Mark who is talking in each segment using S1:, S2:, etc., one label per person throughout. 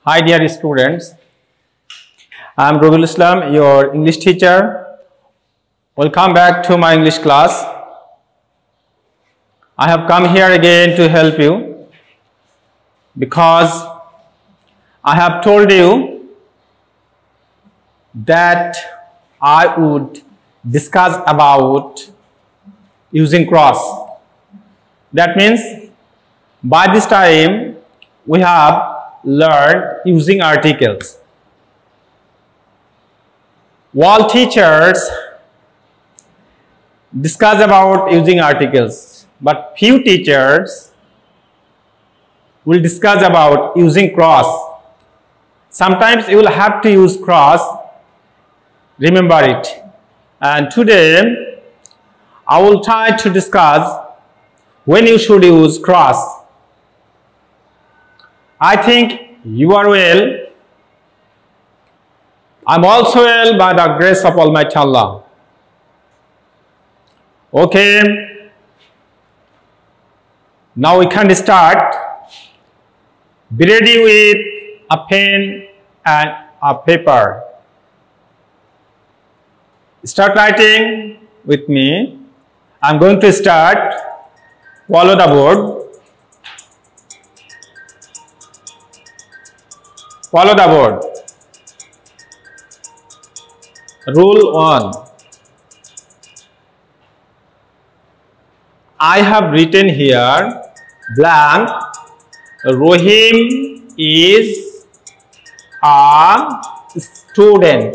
S1: Hi dear students, I am Rubul Islam, your English teacher. Welcome back to my English class. I have come here again to help you because I have told you that I would discuss about using cross. That means by this time we have learned using articles. All teachers discuss about using articles, but few teachers will discuss about using cross. Sometimes you will have to use cross, remember it. And today I will try to discuss when you should use cross. I think you are well. I'm also well by the grace of Almighty Allah. Okay. Now we can start. Be ready with a pen and a paper. Start writing with me. I'm going to start. Follow the board. Follow the board. Rule 1. I have written here blank. Rohim is a student.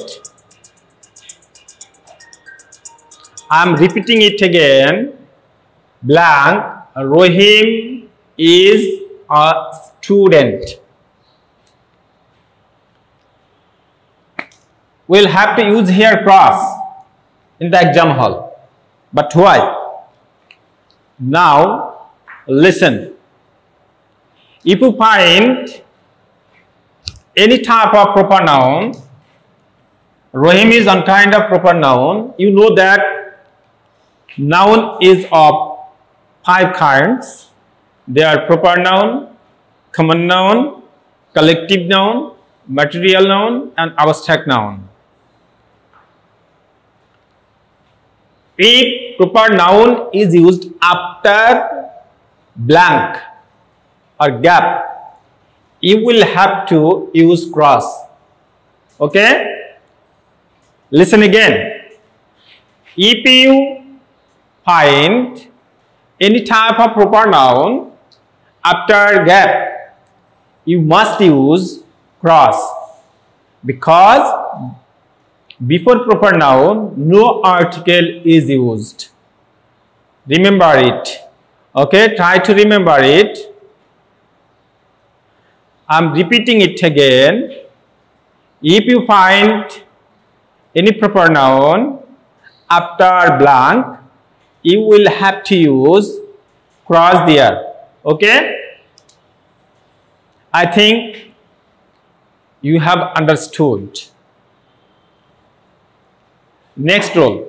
S1: I am repeating it again. Blank. Rohim is a student. We'll have to use here cross in the exam hall. But why? Now, listen. If you find any type of proper noun, Rohim is one kind of proper noun. You know that noun is of 5 kinds. They are proper noun, common noun, collective noun, material noun, and abstract noun. If proper noun is used after blank or gap, you will have to use cross. Okay? Listen again. If you find any type of proper noun after gap, you must use cross, because before proper noun, no article is used. Remember it. Okay, try to remember it. I'm repeating it again. If you find any proper noun after blank, you will have to use cross there. Okay? I think you have understood. Next rule.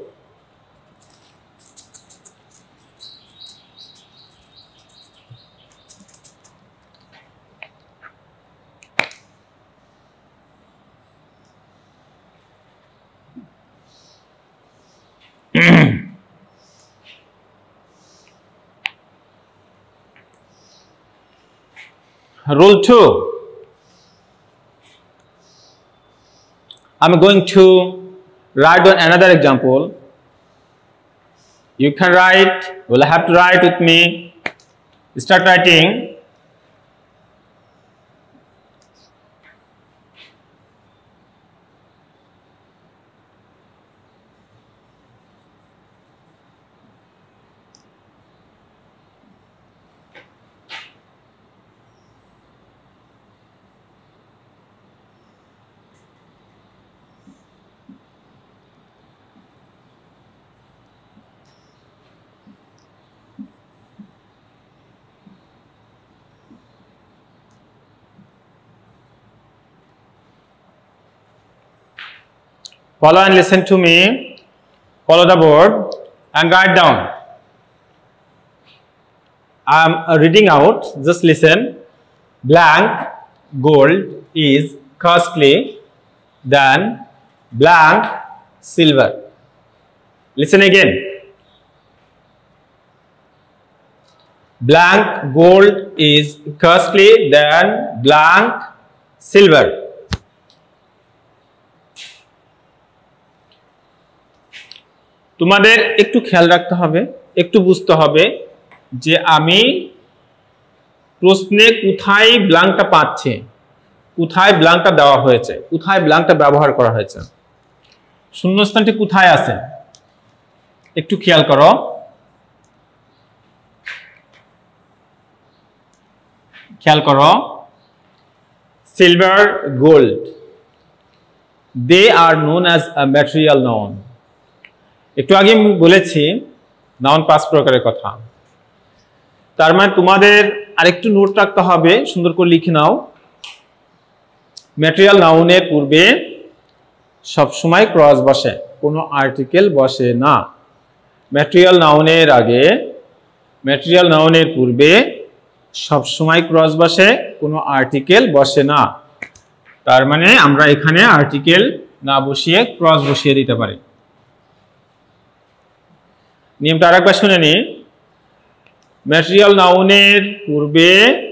S1: Rule 2. I'm going to write down another example. You can write, will have to write with me. Start writing. Follow and listen to me. Follow the board and write down. I am reading out. Just listen. Blank gold is costly than blank silver. Listen again. Blank gold is costly than blank silver. তোমাদের একটু খেয়াল রাখতে হবে, একটু বুঝতে হবে যে আমি প্রশ্নে কোথায় ব্ল্যাঙ্কটা পাচ্ছি, কোথায় ব্ল্যাঙ্কটা দেওয়া হয়েছে, কোথায় ব্ল্যাঙ্কটা ব্যবহার করা হয়েছে, শূন্যস্থানটি কোথায় আছে একটু খেয়াল করো। খেয়াল করো, silver, gold, they are known as a material noun. একটু আগে আমি বলেছি নাউন 5 প্রকারের কথা। তার মানে তোমাদের আরেকটু নোট রাখতে হবে, সুন্দর করে লিখে নাও। ম্যাটেরিয়াল নাউনের পূর্বে সবসময় ক্রস বসে, কোনো আর্টিকেল বসে না। ম্যাটেরিয়াল নাউনের আগে, ম্যাটেরিয়াল নাউনের পূর্বে সবসময় ক্রস বসে, কোনো আর্টিকেল বসে না। তার মানে আমরা এখানে আর্টিকেল না বসিয়ে ক্রস বসিয়ে দিতে পারি। নিয়মটা আরেকবার শুনে নি। ম্যাটেরিয়াল নাউনের পূর্বে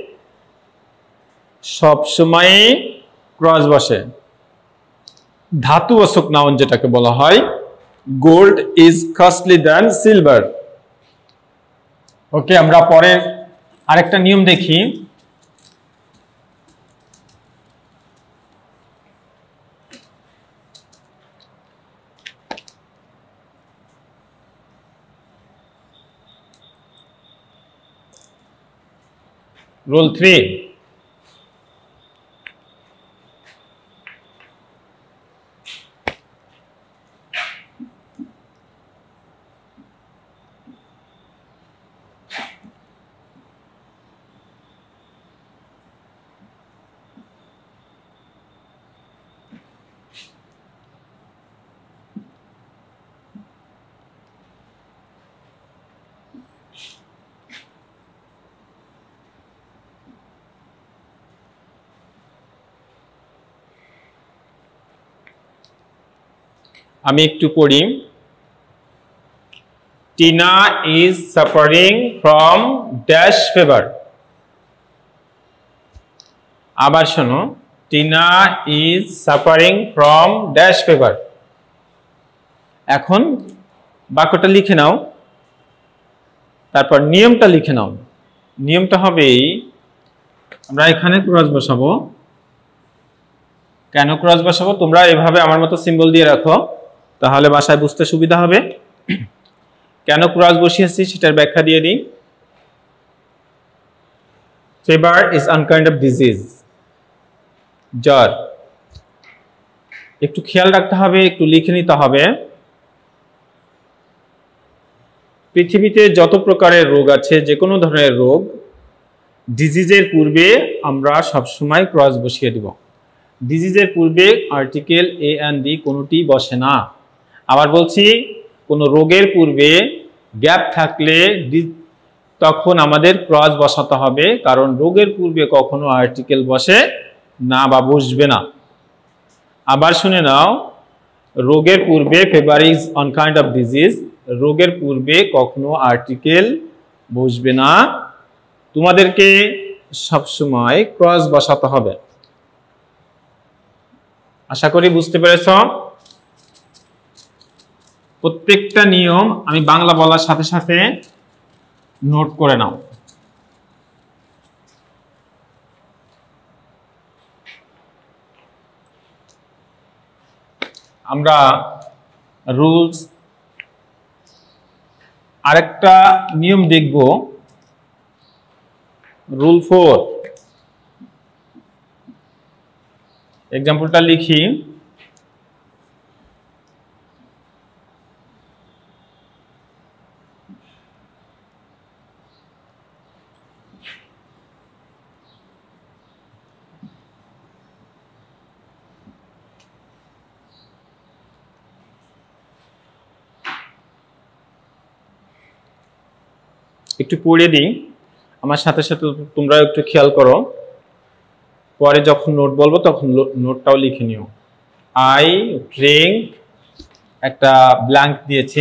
S1: সবসময় ক্রস বসে। ধাতুবাচক নাউন যেটাকে বলা হয়, gold is costly than silver. Okay, আমরা পরের আরেকটা নিয়ম দেখি। Rule 3. আমি একটু পড়ি। Tina is suffering from dash fever. আবার শোনো, Tina is suffering from dash fever. এখন বাক্যটা লিখে নাও, তারপর নিয়মটা লিখে নাও। নিয়মটা হবে, আমরা এখানে ক্রস বসাবো। কেন ক্রস বসাবো? তোমরা এভাবে আমার মতো সিম্বল দিয়ে রাখো, তাহলে ভাষায় বুঝতে সুবিধা হবে। কেন ক্রস বসিয়েছি সেটার ব্যাখ্যা দিয়ে দিই। Fever is an kind of disease, জ্বর। একটু খেয়াল রাখতে হবে, একটু লিখে নিতে হবে। পৃথিবীতে যত প্রকারের রোগ আছে, যে কোনো ধরনের রোগ, ডিজিজের পূর্বে আমরা সবসময় ক্রস বসিয়ে দিব। ডিজিজের পূর্বে আর্টিকেল এ অ্যান্ড বি কোনোটি বসে না। আবার বলছি, কোনো রোগের পূর্বে গ্যাপ থাকলে তখন আমাদের ক্রস বসাতে হবে, কারণ রোগের পূর্বে কখনো আর্টিকেল বসে না বা বসবে না। আবার শুনে নাও, রোগের পূর্বে, fever is an kind of disease, রোগের পূর্বে কখনো আর্টিকেল বসবে না। তোমাদেরকে সবসময় ক্রস বসাতে হবে। আশা করি বুঝতে পেরেছ। প্রত্যেকটা নিয়ম আমি বাংলা বলার সাথে সাথে নোট করে নাও। আমরা রুলস আরেকটা নিয়ম দেখব, রুল 4। এক্সাম্পলটা লিখি। একটু পড়ে দিই, আমার সাথে সাথে তোমরা একটু খেয়াল করো। পরে যখন নোট বলবো তখন নোটটাও লিখে নিও। আই ড্রিঙ্ক, একটা ব্ল্যাঙ্ক দিয়েছি,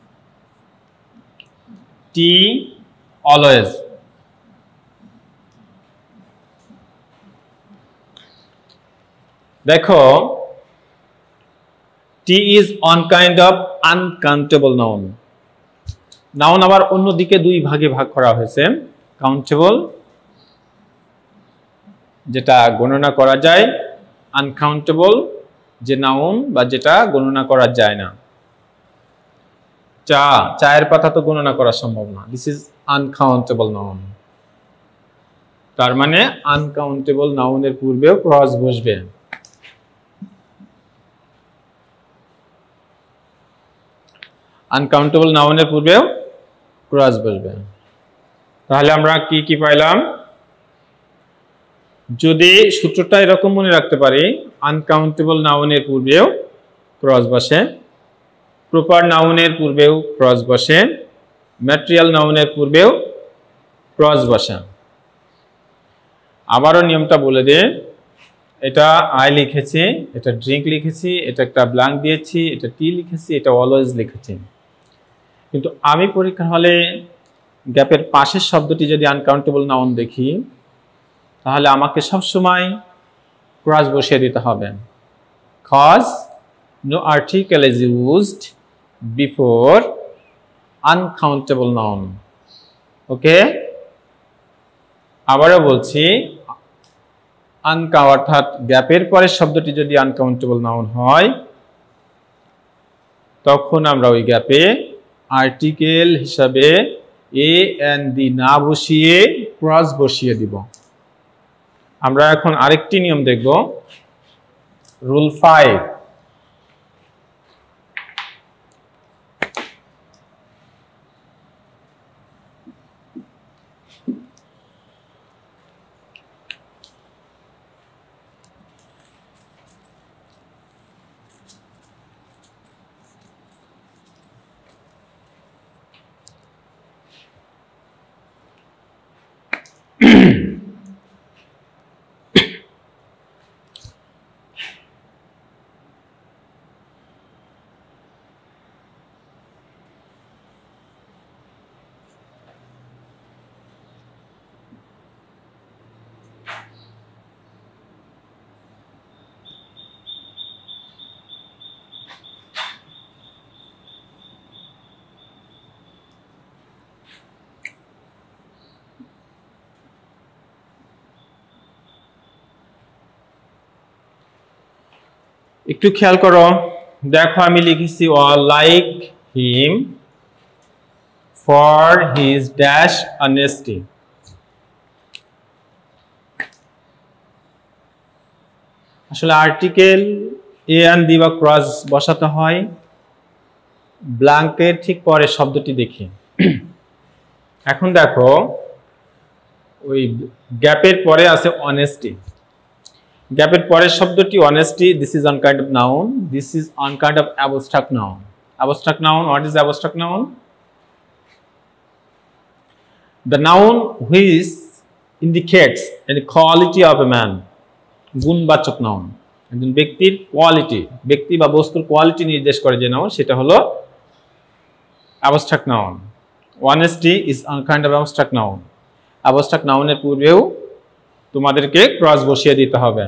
S1: টি অলওয়েজ। দেখো, tea is an kind of uncountable noun. Noun আবার অন্যদিকে দুই ভাগে ভাগ করা হয়েছে, কাউন্টেবল যেটা গণনা করা যায়, আনকাউন্টেবল যে নাউন বা যেটা গণনা করা যায় না। চায়ের পাতা তো গণনা করা সম্ভব না, দিস ইজ আনকাউন্টেবল নাউন। তার মানে আনকাউন্টেবল নাউনের পূর্বেও ক্রস বসবে। আনকাউন্টেবল নাউনের পূর্বেও ক্রস বসবে। তাহলে আমরা কি কি পাইলাম? যদি সূত্রটা এরকম মনে রাখতে পারি, আনকাউন্টেবল নাউনের পূর্বেও ক্রস বসে, প্রপার নাউনের পূর্বেও ক্রস বসে, ম্যাটেরিয়াল নাউনের পূর্বেও ক্রস বসে। আবারও নিয়মটা বলে দে, এটা আই লিখেছি, এটা ড্রিঙ্ক লিখেছি, এটা একটা ব্ল্যাঙ্ক দিয়েছি, এটা টি লিখেছি, এটা অলওয়েজ লিখেছি। কিন্তু আমি পরীক্ষা হলে গ্যাপের পাশের শব্দটি যদি আনকাউন্টেবল নাউন দেখি, তাহলে আমাকে সবসময় ক্রস বসিয়ে দিতে হবে, cause no article is used before uncountable noun. Okay, আবারও বলছি, অর্থাৎ গ্যাপের পরের শব্দটি যদি আনকাউন্টেবল নাউন হয়, তখন আমরা ওই গ্যাপে আর্টিকেল হিসাবে এ এন দি না বসিয়ে ক্রস বসিয়ে দিব। আমরা এখন আরেকটি নিয়ম দেখব, রুল 5। একটু খেয়াল করো, দেখো আমি লিখেছি like him for his dash honesty. আসলে আর্টিকেল এ এন দি বা ক্রস বসাতে হয় ব্ল্যাঙ্কের ঠিক পরে শব্দটি দেখি। এখন দেখো, ওই গ্যাপের পরে আছে অনেস্টি, গ্যাপের পরের শব্দটি honesty, this is an kind of noun, this is an kind of abstract noun. Abstract noun, what is abstract noun? The noun which indicates any quality of a man, গুণবাচক নাউন, একজন ব্যক্তির quality, ব্যক্তি বা বস্তুর quality নির্দেশ করে যে noun, সেটা হলো abstract noun. Honesty is a kind of abstract noun. Abstract নাউনের পূর্বেও তোমাদেরকে ক্রস বসিয়ে দিতে হবে।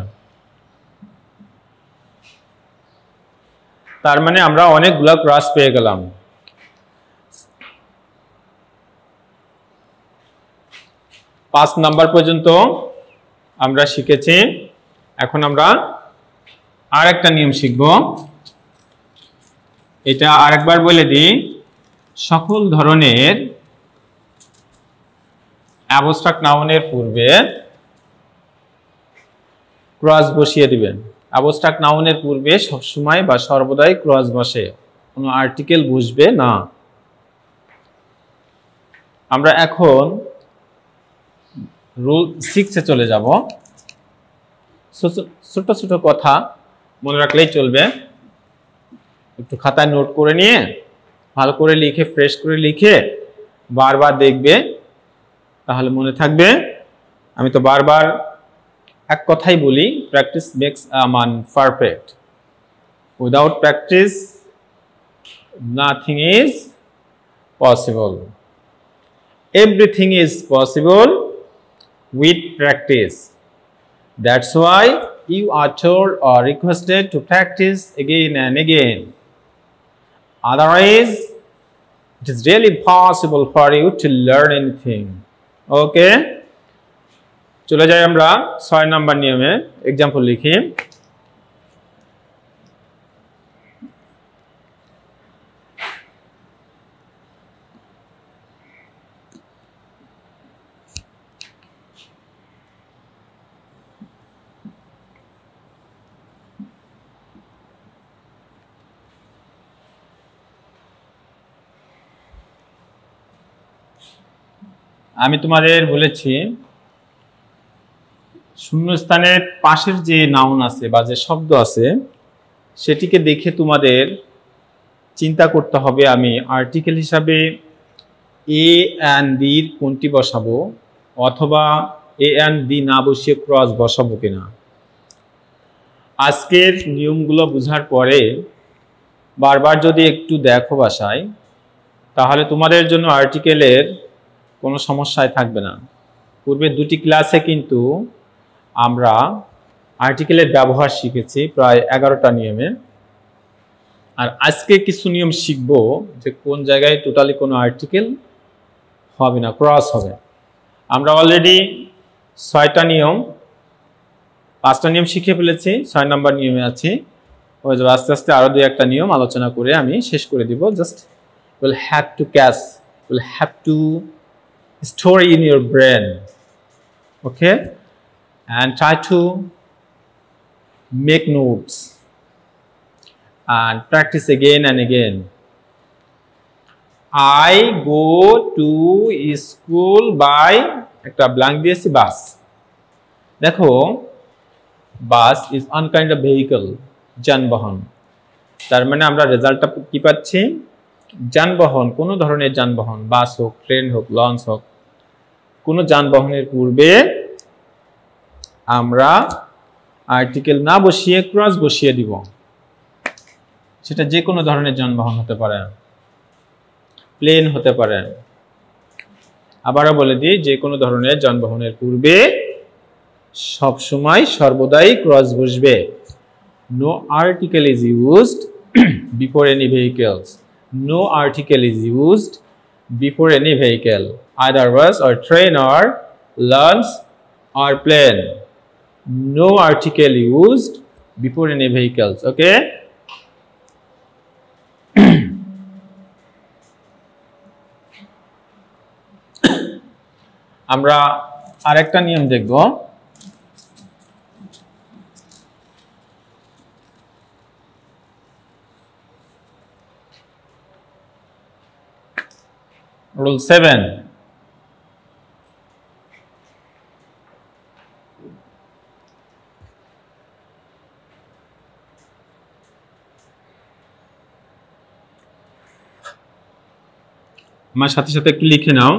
S1: তার মানে আমরা অনেকগুলা ক্রস পেয়ে গেলাম। 5 নাম্বার পর্যন্ত আমরা শিখেছি। এখন আমরা আর একটা নিয়ম শিখব, এটা আরেকবার বলে দিই, সকল ধরনের অ্যাবস্ট্রাক্ট নাউনের পূর্বে ক্রস বসিয়ে দিবেন। অ্যাবস্ট্রাক্ট নাউনের পূর্বে সবসময় বা সর্বদাই ক্রস বসে, কোনো আর্টিকেল বসবে না। আমরা এখন রুল 6 এ চলে যাব। ছোট ছোট কথা মনে রাখলেই চলবে, একটু খাতায় নোট করে নিয়ে ভালো করে লিখে, ফ্রেশ করে লিখে বারবার দেখবে, তাহলে মনে থাকবে। আমি তো বারবার এক কথাই বলি, practice makes a man perfect. Without practice nothing is possible. Everything is possible with practice. That's why you are told or requested to practice again and again. Otherwise, it is really impossible for you to learn anything. Okay? চলে যাই আমরা 6 নম্বর নিয়মে। Example লিখি। আমি তোমাদের বলেছি শূন্যস্থানের পাশের যে নাউন আছে বা যে শব্দ আছে সেটিকে দেখে তোমাদের চিন্তা করতে হবে আমি আর্টিকেল হিসাবে এ অ্যান্ড ডির কোনটি বসাবো, অথবা এ অ্যান্ড ডি না বসিয়ে ক্রস বসাবো কিনা। আজকের নিয়মগুলো বোঝার পরে বারবার যদি একটু দেখো বাসায়, তাহলে তোমাদের জন্য আর্টিকেলের কোনো সমস্যায় থাকবে না। পূর্বে দুটি ক্লাসে কিন্তু আমরা আর্টিকেলের ব্যবহার শিখেছি প্রায় 11টা নিয়মে। আর আজকে কিছু নিয়ম শিখব যে কোন জায়গায় টোটালি কোনো আর্টিকেল হবে না, ক্রস হবে। আমরা অলরেডি 6টা নিয়ম, 5টা নিয়ম শিখে ফেলেছি, 6 নম্বর নিয়মে আছি। ওই যে আস্তে আস্তে আরও 2-1টা নিয়ম আলোচনা করে আমি শেষ করে দিব। Just will have to catch, will have to store in your brain, okay, and try to make notes and practice again and again. I go to school by একটা blank দিয়েছি বাস। দেখো bus is an kind of vehicle, যানবাহন। তার মানে আমরা রেজাল্টটা কি পাচ্ছি, যানবাহন, কোনো ধরনের যানবাহন, বাস হোক, ট্রেন হোক, লঞ্চ হোক, কোনো যানবাহনের পূর্বে আমরা আর্টিকেল না বসিয়ে ক্রস বসিয়ে দিব। সেটা যে কোনো ধরনের যানবাহন হতে পারে, প্লেন হতে পারে। আবারও বলে দিই, যে কোনো ধরনের যানবাহনের পূর্বে সব সময় সর্বদাই ক্রস বসবে। No article is used before any vehicles. No article is used before any vehicle, either bus or train or launch or plane. No article used before any vehicles. Okay? আমরা আরেকটা নিয়ম দেখব। Rule 7. আমার সাথে সাথে একটু লিখে নাও।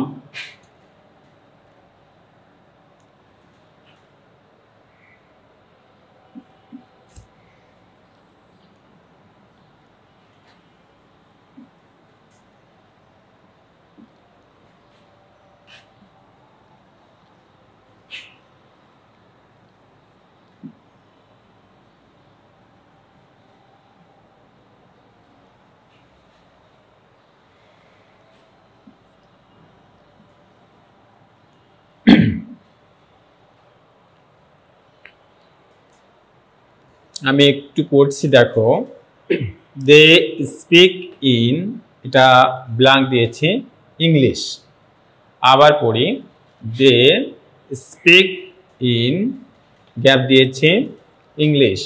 S1: আমি একটু পড়ছি, দেখো। দে স্পিক ইন, এটা ব্ল্যাঙ্ক দিয়েছি, ইংলিশ। আবার পড়ি, দে স্পিক ইন, গ্যাপ দিয়েছি, ইংলিশ।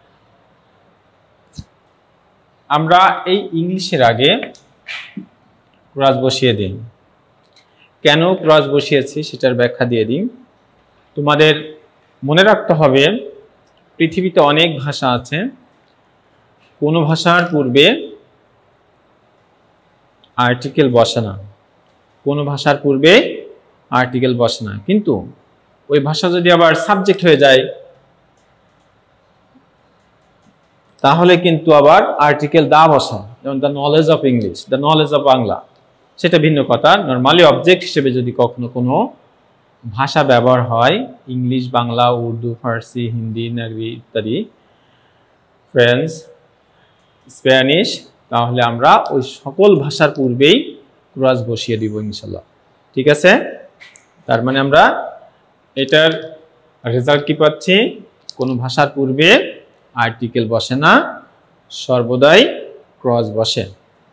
S1: আমরা এই ইংলিশের আগে ক্রস বসিয়ে দিই। কেন ক্রস বসিয়েছি সেটার ব্যাখ্যা দিয়ে দিই। তোমাদের মনে রাখতে হবে, পৃথিবীতে অনেক ভাষা আছে, কোনো ভাষার পূর্বে আর্টিকেল বসে না, কোনো ভাষার পূর্বে আর্টিকেল বসে না। কিন্তু ওই ভাষা যদি আবার সাবজেক্ট হয়ে যায় তাহলে কিন্তু আবার আর্টিকেল দা বসা, যেমন the knowledge of English, the knowledge of Bangla, সেটা ভিন্ন কথা। নর্মালি অবজেক্ট হিসেবে যদি কখনো কোনো ভাষা ব্যবহার হয়, ইংলিশ, বাংলা, উর্দু, ফার্সি, হিন্দি, নাগরি ইত্যাদি, ফ্রেঞ্চ, স্প্যানিশ, তাহলে আমরা ওই সকল ভাষার পূর্বেই ক্রস বসিয়ে দিব ইনশাল্লাহ। ঠিক আছে? তার মানে আমরা এটার রেজাল্ট কি পাচ্ছি? কোনো ভাষার পূর্বে আর্টিকেল বসে না, সর্বদাই ক্রস বসে।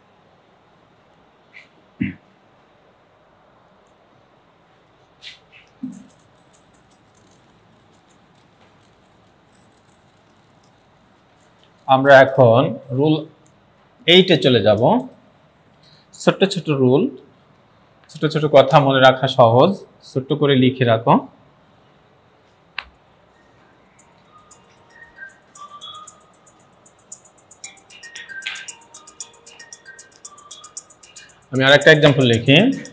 S1: আমরা এখন রুল 8-এ চলে যাব। ছোট্ট ছোট রুল, ছোট ছোট কথা মনে রাখা সহজ, ছোট্ট করে লিখে রাখো। আমি আরেকটা एग्जांपल লিখি।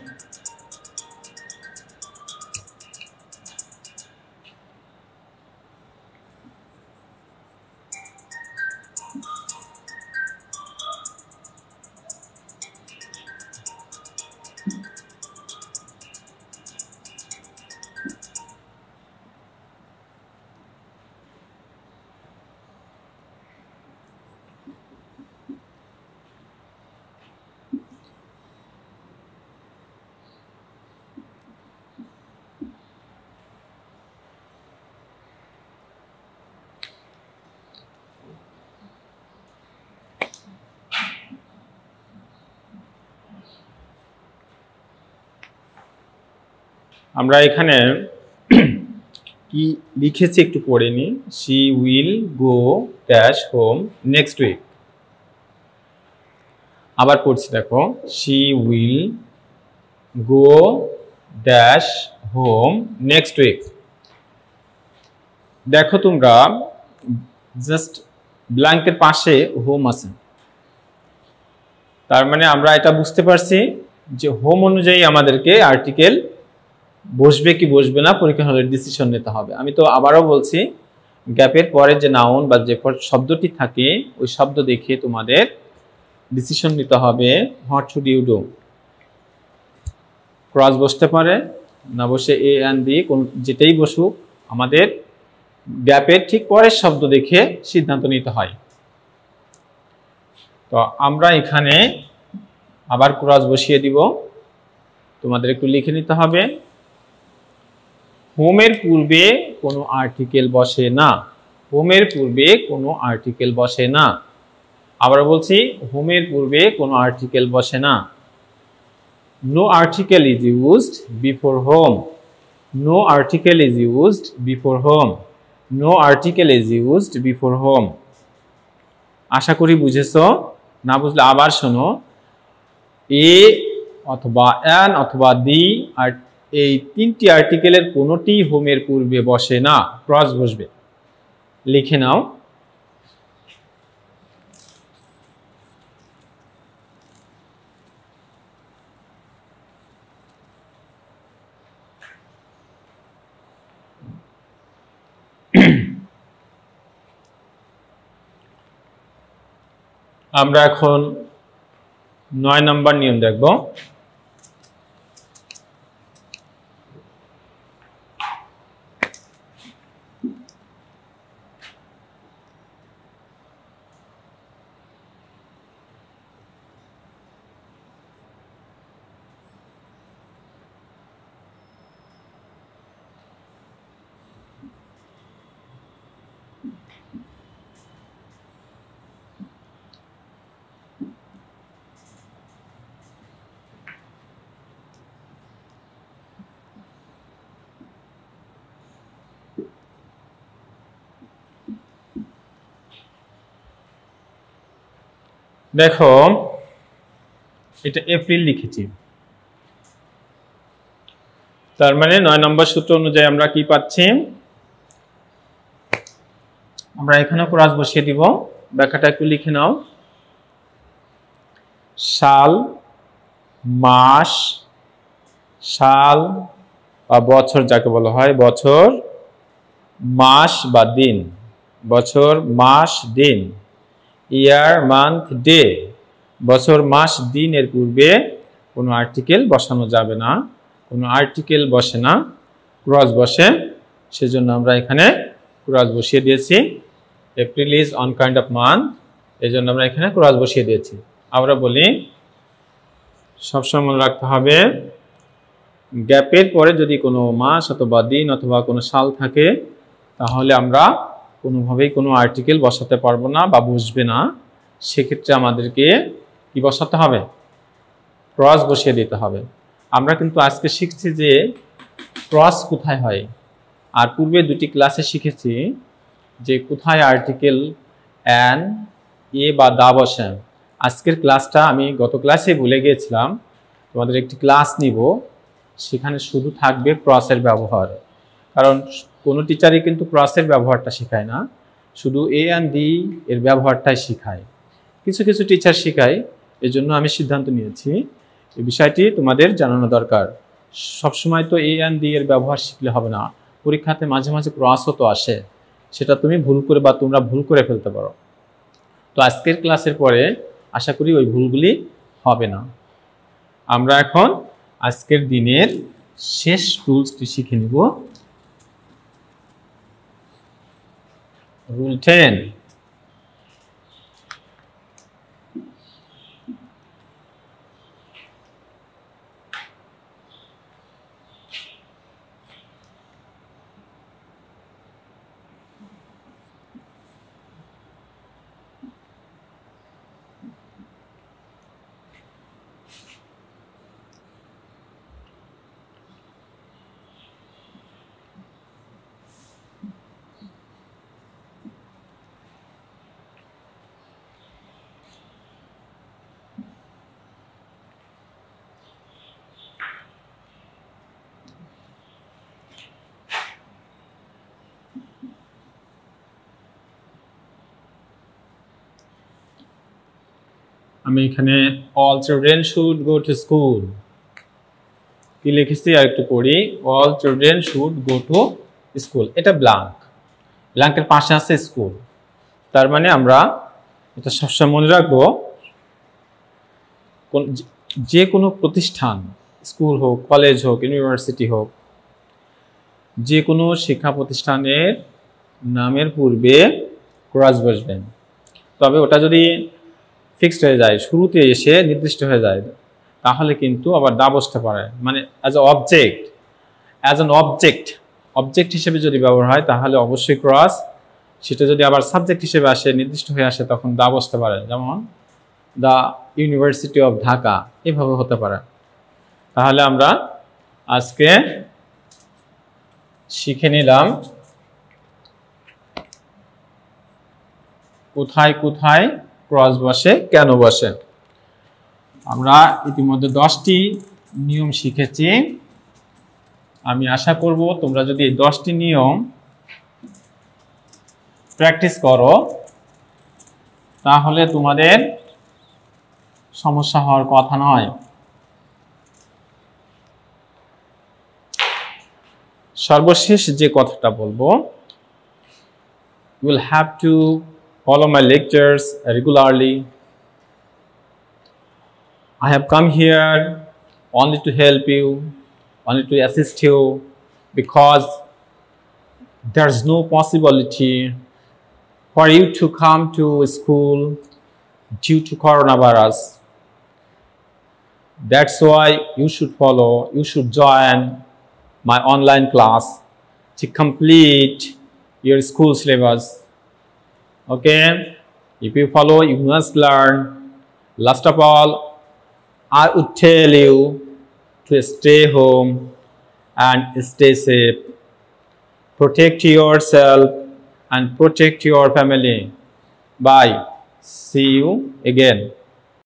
S1: আমরা এখানে কি লিখেছি একটু পড়ে নি। She will go dash home next week. আবার পড়ছি, দেখো, she will go dash home next week. দেখো তোমরা জাস্ট ব্ল্যাঙ্কের পাশে হোম আছে, তার মানে আমরা এটা বুঝতে পারছি যে হোম অনুযায়ী আমাদেরকে আর্টিকেল বসবে কি বসবে না পরীক্ষা হলে ডিসিশন নিতে হবে। আমি তো আবারও বলছি, গ্যাপের পরে যে নাউন বা যে শব্দটি থাকে ওই শব্দ দেখে তোমাদের ডিসিশন নিতে হবে। What should you do? Cross বসতে পারে, না বসে এ অ্যান্ড বি, কোন যেটাই বসুক, আমাদের গ্যাপের ঠিক পরের শব্দ দেখে সিদ্ধান্ত নিতে হয়। তো আমরা এখানে আবার ক্রস বসিয়ে দিব, তোমাদের একটু লিখে নিতে হবে। হোমের পূর্বে কোনো আর্টিকেল বসে না, হোমের পূর্বে কোনো আর্টিকেল বসে না। আবার বলছি, হোমের পূর্বে কোনো আর্টিকেল বসে না। No article is used before home, no article is used before home, no article is used before home. আশা করি বুঝেছো, না বুঝলে আবার শোনো। এ অথবা অ্যান অথবা দি আর এই তিনটি আর্টিকেলের কোনোটি হোমের পূর্বে বসে না, ক্রস বসবে। লিখে নাও। আমরা এখন 9 নম্বর নিয়ম দেখব। দেখো, এটা এপ্রিল লিখেছি, তার মানে 9 নম্বর সূত্র অনুযায়ী আমরা কি পাচ্ছি? আমরা এখানে ক্রস বসিয়ে দিব। ব্যাখ্যাটা একটু লিখে নাও। সাল, মাস, সাল, বা বছর যাকে বলা হয়, বছর মাস বা দিন, বছর মাস দিন, ইয়ার মান্থ ডে, বছর মাস দিন এর পূর্বে কোনো আর্টিকেল বসানো যাবে না, কোনো আর্টিকেল বসে না, ক্রস বসে। সেজন্য আমরা এখানে ক্রস বসিয়ে দিয়েছি। April is an kind of month, এই জন্য আমরা এখানে ক্রস বসিয়ে দিয়েছি। আমরা বলি সবসময় মনে রাখতে হবে, গ্যাপের পরে যদি কোনো মাস অথবা দিন অথবা কোনো সাল থাকে তাহলে আমরা কোনোভাবেই কোনো আর্টিকেল বসাতে পারবো না বা বসবে না। সেক্ষেত্রে আমাদেরকে কি বসাতে হবে? ক্রস বসিয়ে দিতে হবে। আমরা কিন্তু আজকে শিখছি যে ক্রস কোথায় হয়, আর পূর্বে দুটি ক্লাসে শিখেছি যে কোথায় আর্টিকেল অ্যান, এ বা দা বসে। আজকের ক্লাসটা আমি গত ক্লাসে ভুলে গিয়েছিলাম, তোমাদের একটি ক্লাস নিব, সেখানে শুধু থাকবে ক্রসের ব্যবহার। কারণ কোনো টিচারই কিন্তু ক্রসের ব্যবহারটা শেখায় না, শুধু এ অ্যান্ড ডি এর ব্যবহারটাই শেখায়। কিছু কিছু টিচার শেখায়, এই জন্য আমি সিদ্ধান্ত নিয়েছি এই বিষয়টি তোমাদের জানানো দরকার। সবসময় তো এ অ্যান্ড ডি এর ব্যবহার শিখলে হবে না, পরীক্ষাতে মাঝে মাঝে ক্রসও তো আসে, সেটা তুমি ভুল করে বা তোমরা ভুল করে ফেলতে পারো। তো আজকের ক্লাসের পরে আশা করি ওই ভুলগুলি হবে না। আমরা এখন আজকের দিনের শেষ রুলসটি শিখে নিব। রুল 10, আমি এখানে all children should go to school কি লিখেছি আর একটু পড়ি। all children should go to school, এটা ব্ল্যাঙ্ক, ব্ল্যাঙ্কের পাশে আছে স্কুল। তার মানে আমরা এটা সবসময় মনে রাখবো, যে কোনো প্রতিষ্ঠান, স্কুল হোক, কলেজ হোক, ইউনিভার্সিটি হোক, যে কোনো শিক্ষা প্রতিষ্ঠানের নামের পূর্বে ক্রস বসবেন। তবে ওটা যদি ফিক্সড হয়ে যায়, শুরুতে এসে নির্দিষ্ট হয়ে যায়, তাহলে কিন্তু আবার দা বসতে পারে। মানে অ্যাজ অ্যান অবজেক্ট হিসেবে যদি ব্যবহার হয় তাহলে অবশ্যই ক্রস। সেটা যদি আবার সাবজেক্ট হিসেবে আসে, নির্দিষ্ট হয়ে আসে, তখন দা বসতে পারে। যেমন দ্য ইউনিভার্সিটি অফ ঢাকা, এভাবে হতে পারে। তাহলে আমরা আজকে শিখে নিলাম কোথায় কোথায় ক্রস বসে, কেন বসে। আমরা ইতিমধ্যে 10টি নিয়ম শিখেছি। আমি আশা করব তোমরা যদি এই 10টি নিয়ম প্র্যাকটিস করো তাহলে তোমাদের সমস্যা হওয়ার কথা নয়। সর্বশেষ যে কথাটা বলবো, you will have to follow my lectures regularly. I have come here only to help you, only to assist you, because there's no possibility for you to come to school due to coronavirus. That's why you should join my online class to complete your school syllabus. Okay, if you follow, you must learn. Last of all, I would tell you to stay home and stay safe. Protect yourself and protect your family. Bye. See you again.